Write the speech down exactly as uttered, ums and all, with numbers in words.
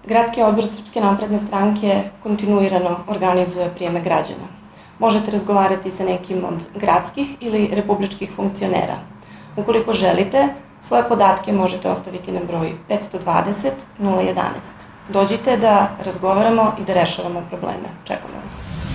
Gradski odbor Srpske napredne stranke kontinuirano organizuje prijeme građana. Možete razgovarati sa nekim od gradskih ili republičkih funkcionera. Ukoliko želite, svoje podatke možete ostaviti na broj petsto dvadeset nula jedanaest. Dođite da razgovaramo i da rešavamo probleme. Čekamo vas.